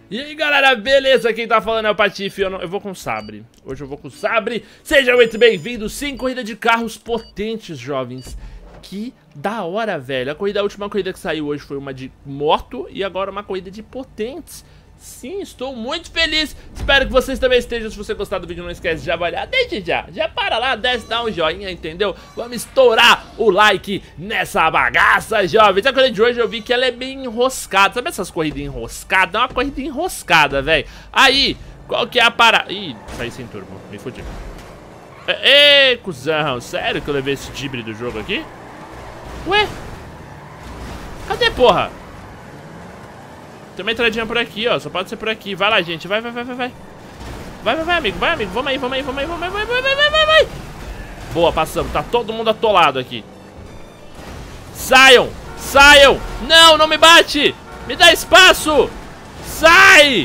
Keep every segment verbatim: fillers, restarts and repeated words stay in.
E aí galera, beleza? Quem tá falando é o Patife, eu, não, eu vou com o Sabre. Hoje eu vou com o Sabre. Sejam muito bem-vindos, sim, corrida de carros potentes, jovens. Que da hora, velho. A corrida, a última corrida que saiu hoje foi uma de moto e agora uma corrida de potentes. Sim, estou muito feliz. Espero que vocês também estejam. Se você gostar do vídeo, não esquece de avaliar. Desde já, já para lá, desce, dá um joinha, entendeu? Vamos estourar o like nessa bagaça, jovens. A corrida de hoje eu vi que ela é bem enroscada. Sabe essas corridas enroscadas? É uma corrida enroscada, velho. Aí, qual que é a parada? Ih, saí sem turbo, me fudi. Ê, cuzão, sério que eu levei esse dibre do jogo aqui? Ué? Cadê, porra? Tem uma entradinha por aqui, ó. Só pode ser por aqui. Vai lá, gente. Vai, vai, vai, vai, vai. Vai, vai, vai, amigo. Vai, amigo. Vamos aí, vamos aí, vamos aí, vamos aí, vai, vai, vai, vai, vai, vai. Boa, passamos. Tá todo mundo atolado aqui. Saiam! Saiam! Não, não me bate! Me dá espaço! Sai!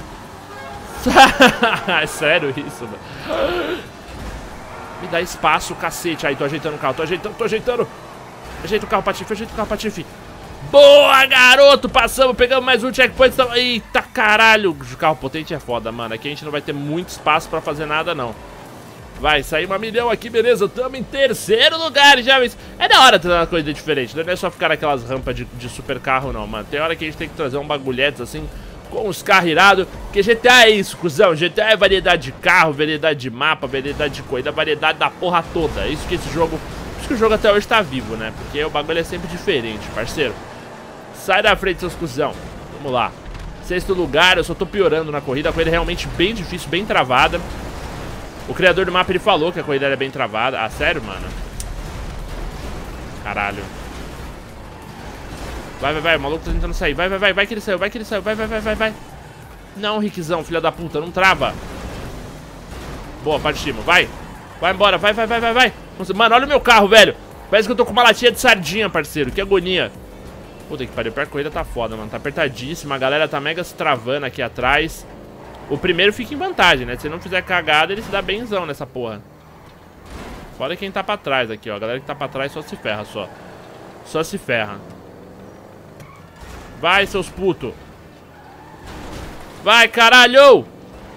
É sério isso, mano. Me dá espaço, cacete. Aí, tô ajeitando o carro. Tô ajeitando, tô ajeitando. Ajeita o carro, Patife. Ajeita o carro, Patife. Boa, garoto! Passamos, pegamos mais um checkpoint. Eita, caralho! O carro potente é foda, mano. Aqui a gente não vai ter muito espaço pra fazer nada, não. Vai sair uma milhão aqui, beleza? Tamo em terceiro lugar, já. É da hora trazer uma coisa diferente. Não é só ficar naquelas rampas de, de super carro, não, mano. Tem hora que a gente tem que trazer um bagulhetes assim, com os carros irados. Porque G T A é isso, cuzão. G T A é variedade de carro, variedade de mapa, variedade de corrida, variedade da porra toda. É isso que esse jogo... Por isso que o jogo até hoje tá vivo, né? Porque o bagulho é sempre diferente, parceiro. Sai da frente, seus cuzão. Vamos lá. Sexto lugar, eu só tô piorando na corrida. A corrida é realmente bem difícil, bem travada. O criador do mapa, ele falou que a corrida era bem travada. Ah, sério, mano? Caralho. Vai, vai, vai. O maluco tá tentando sair. Vai, vai, vai. Vai que ele saiu. Vai que ele saiu. Vai, vai, vai, vai, vai. Não, Rickzão, filha da puta. Não trava. Boa, parte de cima. Vai. Vai embora. Vai, vai, vai, vai, vai. Mano, olha o meu carro, velho. Parece que eu tô com uma latinha de sardinha, parceiro. Que agonia. Puta que pariu, pior que a corrida tá foda, mano. Tá apertadíssima, a galera tá mega se travando aqui atrás. O primeiro fica em vantagem, né? Se não fizer cagada, ele se dá benzão nessa porra. Fora quem tá pra trás aqui, ó. A galera que tá pra trás só se ferra, só. Só se ferra. Vai, seus putos. Vai, caralho!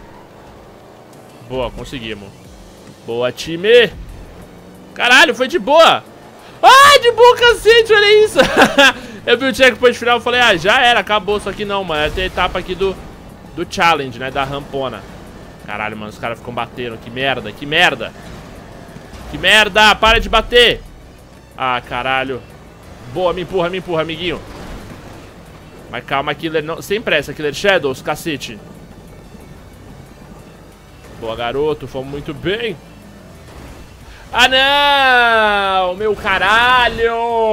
Boa, conseguimos. Boa, time. Caralho, foi de boa. Ah, de boa, cacete, olha isso. Eu vi o checkpoint final e falei, ah, já era, acabou. Só que não, mano, tem a etapa aqui do, do challenge, né, da rampona. Caralho, mano, os caras ficam batendo. Que merda, que merda. Que merda, para de bater. Ah, caralho. Boa, me empurra, me empurra, amiguinho. Mas calma, Killer, não... sem pressa, Killer Shadows, cacete. Boa, garoto, fomos muito bem. Ah, não! Meu caralho!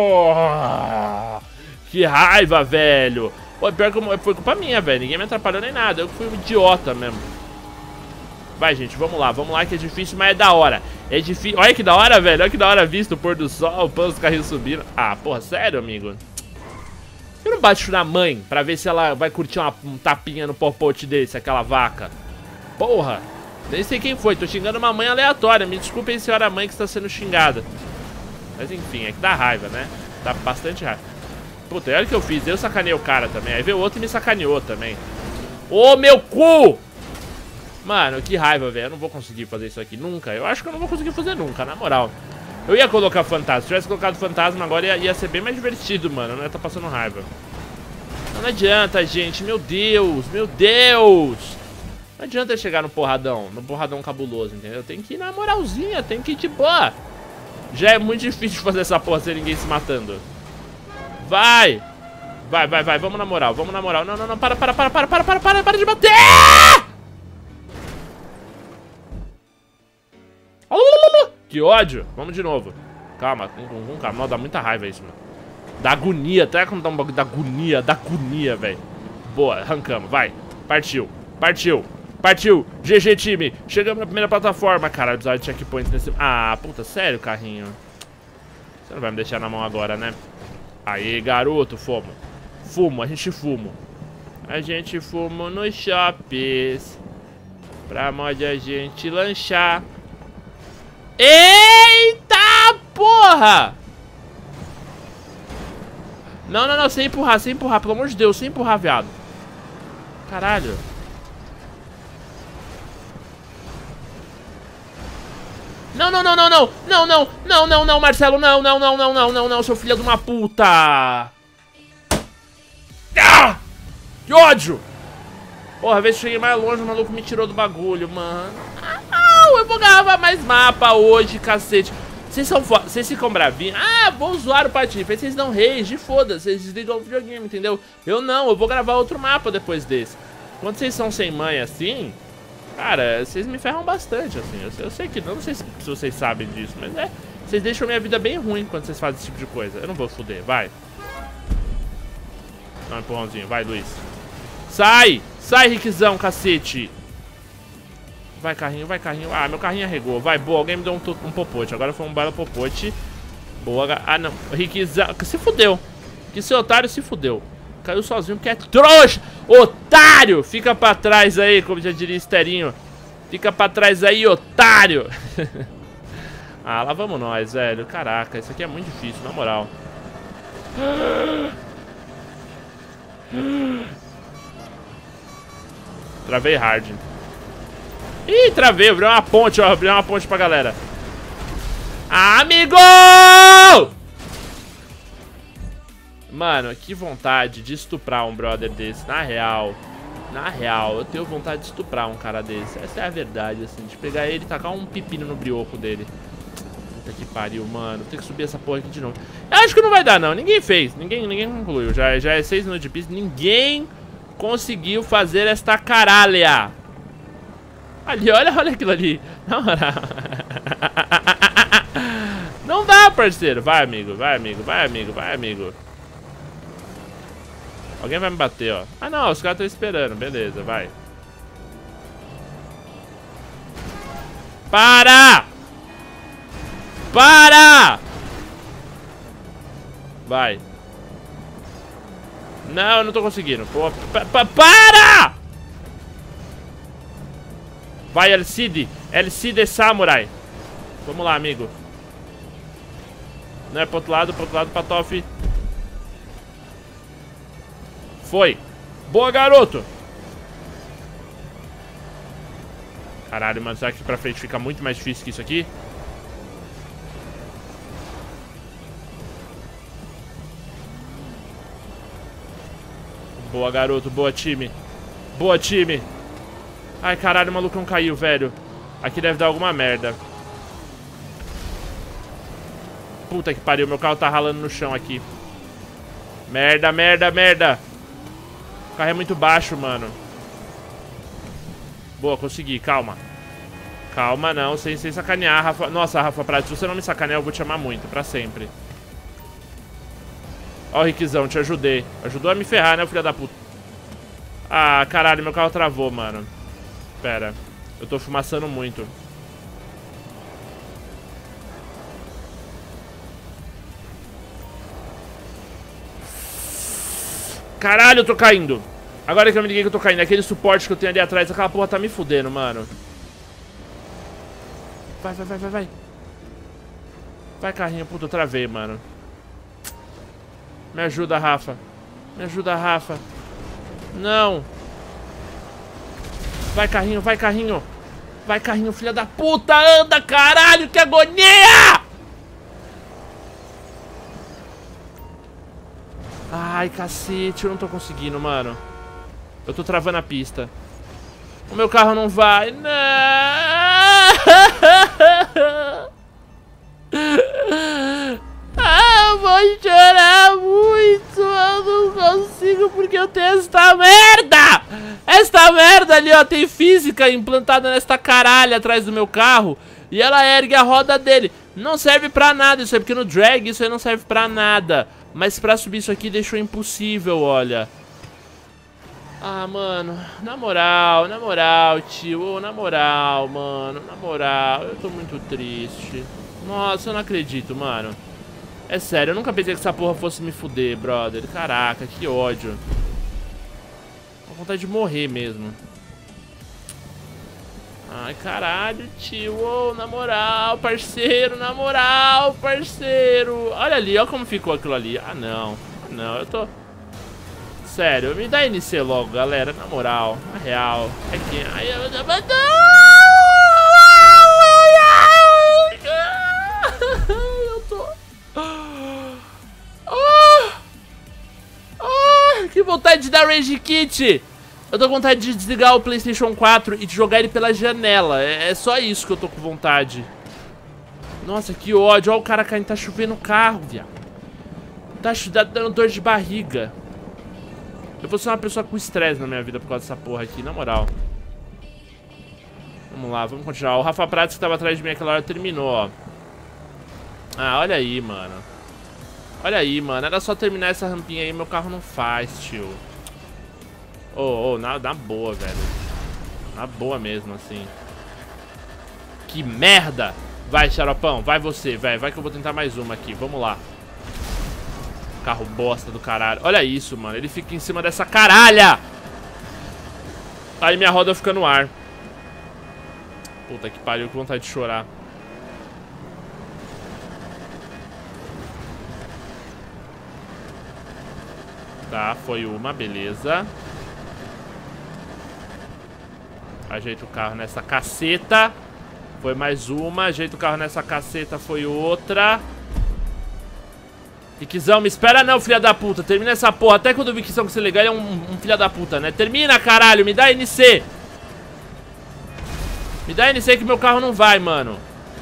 Que raiva, velho. Pô, pior que foi culpa minha, velho. Ninguém me atrapalhou nem nada. Eu fui um idiota mesmo. Vai, gente, vamos lá. Vamos lá que é difícil, mas é da hora. É difícil. Olha que da hora, velho. Olha que da hora visto o pôr do sol, os carrinhos subindo. Ah, porra, sério, amigo? Eu não baixo na mãe pra ver se ela vai curtir uma, um tapinha no popote desse, aquela vaca. Porra. Nem sei quem foi, tô xingando uma mãe aleatória. Me desculpem, senhora mãe, que está sendo xingada. Mas enfim, é que dá raiva, né? Dá bastante raiva. Puta, olha o que eu fiz, eu sacanei o cara também. Aí veio o outro e me sacaneou também. Ô, meu cu! Mano, que raiva, velho. Eu não vou conseguir fazer isso aqui nunca. Eu acho que eu não vou conseguir fazer nunca, na moral. Eu ia colocar fantasma. Se tivesse colocado fantasma agora ia, ia ser bem mais divertido, mano. Eu não ia estar passando raiva. Não adianta, gente. Meu Deus, meu Deus. Não adianta chegar no porradão, no porradão cabuloso, entendeu? Tem que ir na moralzinha, tem que ir de boa. Já é muito difícil fazer essa porra sem ninguém se matando. Vai! Vai, vai, vai, vamos na moral, vamos na moral. Não, não, não, para, para, para, para, para, para, para, para de bater! Que ódio! Vamos de novo. Calma, com, com, com calma, não, dá muita raiva isso, mano. Dá agonia, até quando dá um bagulho da agonia, da agonia, velho. Boa, arrancamos, vai. Partiu, partiu. Partiu, G G time, chegamos na primeira plataforma. Caralho, precisava de checkpoint nesse... Ah, puta, sério, carrinho? Você não vai me deixar na mão agora, né? Aí, garoto, fumo. Fumo, a gente fumo. A gente fuma nos shoppings pra mod a gente lanchar. Eita porra! Não, não, não, sem empurrar, sem empurrar, pelo amor de Deus, sem empurrar, viado. Caralho. Não, não, não, não, não. Não, não, não, não, não, Marcelo. Não, não, não, não, não, não, não, seu filho de uma puta. Ah! Que ódio! Porra, a vez que cheguei mais longe, o maluco me tirou do bagulho, mano. Ah, não, eu vou gravar mais mapa hoje, cacete. Vocês são foda, vocês ficam bravinhos. Ah, vou zoar o Patife. Vocês dão rage, foda-se, vocês desligam o videogame, entendeu? Eu não, eu vou gravar outro mapa depois desse. Quando vocês são sem mãe assim, cara, vocês me ferram bastante, assim. Eu, eu sei que não, não sei se, se vocês sabem disso, mas é. Vocês deixam minha vida bem ruim quando vocês fazem esse tipo de coisa. Eu não vou foder, vai. Dá um empurrãozinho, vai, Luiz. Sai! Sai, Riquizão, cacete! Vai, carrinho, vai, carrinho. Ah, meu carrinho arregou. Vai, boa, alguém me deu um, um popote. Agora foi um bala popote. Boa. Ah, não. Riquizão. Se fudeu. Que seu otário se fudeu. Caiu sozinho porque é trouxa. Otário! Fica pra trás aí, como já diria Esterinho. Fica pra trás aí, otário! Ah, lá vamos nós, velho. Caraca, isso aqui é muito difícil, na moral. Travei hard. Ih, travei, abriu uma ponte, ó. Abriu uma ponte pra galera. Ah, amigo! Mano, que vontade de estuprar um brother desse. Na real. Na real, eu tenho vontade de estuprar um cara desse. Essa é a verdade, assim. De pegar ele e tacar um pepino no brioco dele. Puta que pariu, mano. Tem que subir essa porra aqui de novo. Eu acho que não vai dar, não. Ninguém fez. Ninguém, ninguém concluiu. Já, já é seis minutos de pista. Ninguém conseguiu fazer esta caralha. Ali, olha, olha aquilo ali. Não, não dá, parceiro. Vai, amigo, vai, amigo, vai, amigo, vai, amigo. Alguém vai me bater, ó. Ah, não, os caras estão esperando. Beleza, vai. Para! Para! Vai. Não, eu não tô conseguindo. Pô, pa pa para! Vai, Elcide. Elcide Samurai. Vamos lá, amigo. Não é pro outro lado, pro outro lado, Patof. Foi. Boa, garoto. Caralho, mano. Será que pra frente fica muito mais difícil que isso aqui? Boa, garoto. Boa, time. Boa, time. Ai, caralho, o malucão caiu, velho. Aqui deve dar alguma merda. Puta que pariu, meu carro tá ralando no chão aqui. Merda, merda, merda. O carro é muito baixo, mano. Boa, consegui, calma. Calma, não, sem, sem sacanear, Rafa. Nossa, Rafa Prado, se você não me sacanear, eu vou te amar muito, pra sempre. Ó, o Riquizão, te ajudei. Ajudou a me ferrar, né, filho da puta? Ah, caralho, meu carro travou, mano. Pera, eu tô fumaçando muito. Caralho, eu tô caindo. Agora que eu me liguei que eu tô caindo. Aquele suporte que eu tenho ali atrás, aquela porra tá me fudendo, mano. Vai, vai, vai, vai, vai. Vai, carrinho, puta, eu travei, mano. Me ajuda, Rafa. Me ajuda, Rafa. Não. Vai, carrinho, vai, carrinho. Vai, carrinho, filha da puta. Anda, caralho, que agonia! Ai, cacete, eu não tô conseguindo, mano. Eu tô travando a pista. O meu carro não vai. Não! Ah, eu vou chorar muito. Eu não consigo porque eu tenho esta merda. Esta merda ali, ó. Tem física implantada nesta caralho atrás do meu carro. E ela ergue a roda dele. Não serve pra nada isso aí, porque no drag isso aí não serve pra nada. Mas pra subir isso aqui deixou impossível, olha. Ah, mano, na moral, na moral, tio, oh, na moral, mano, na moral, eu tô muito triste. Nossa, eu não acredito, mano. É sério, eu nunca pensei que essa porra fosse me fuder, brother. Caraca, que ódio. Tô com vontade de morrer mesmo. Ai, caralho, tio, oh, na moral, parceiro, na moral, parceiro. Olha ali, olha como ficou aquilo ali. Ah, não, não, eu tô... sério, me dá N C logo, galera, na moral, na real. É que... Ai, eu... eu tô... Ah, ah, que vontade de dar Rage Kit. Eu tô com vontade de desligar o PlayStation quatro e de jogar ele pela janela. É, é só isso que eu tô com vontade. Nossa, que ódio. Olha o cara caindo, tá chovendo o carro, viado. Tá dando dor de barriga. Eu vou ser uma pessoa com estresse na minha vida por causa dessa porra aqui, na moral. Vamos lá, vamos continuar. O Rafa Prates que tava atrás de mim aquela hora terminou, ó. Ah, olha aí, mano. Olha aí, mano. Era só terminar essa rampinha aí, meu carro não faz, tio. Ô, oh, oh, na, na boa, velho. Na boa mesmo, assim. Que merda! Vai, xaropão, vai você, velho. Vai que eu vou tentar mais uma aqui, vamos lá. Carro bosta do caralho. Olha isso, mano, ele fica em cima dessa caralha. Aí minha roda fica no ar. Puta que pariu, que vontade de chorar. Tá, foi uma, beleza. Ajeita o carro nessa caceta. Foi mais uma, ajeita o carro nessa caceta, foi outra. Viquizão, me espera não, filha da puta. Termina essa porra, até quando o Viquizão que ser legal, ele é um, um filha da puta, né? Termina, caralho, me dá N C. Me dá N C que meu carro não vai, mano.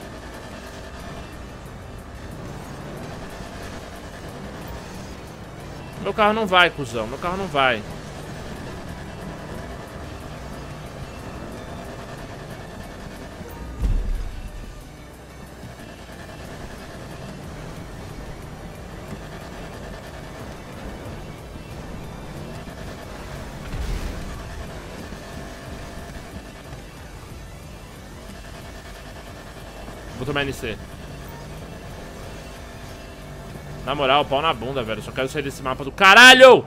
Meu carro não vai, cuzão, meu carro não vai. Vou tomar N C. Na moral, pau na bunda, velho. Só quero sair desse mapa do caralho!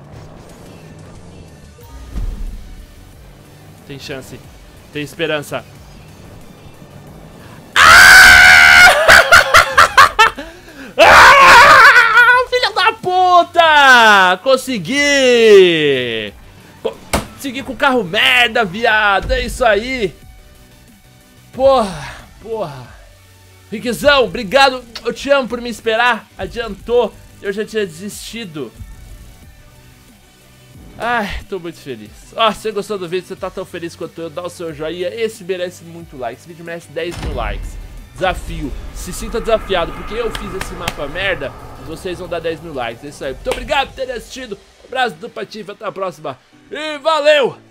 Tem chance. Tem esperança. Ah! Ah! Filha da puta! Consegui! Consegui com o carro merda, viado. É isso aí. Porra, porra. Riquizão, obrigado, eu te amo por me esperar. Adiantou, eu já tinha desistido. Ai, tô muito feliz. Ó, oh, se você gostou do vídeo, você tá tão feliz quanto eu, dá o seu joinha. Esse merece muito like, esse vídeo merece dez mil likes. Desafio, se sinta desafiado, porque eu fiz esse mapa merda, vocês vão dar dez mil likes, é isso aí. Muito obrigado por terem assistido, um abraço do Patife, até a próxima e valeu!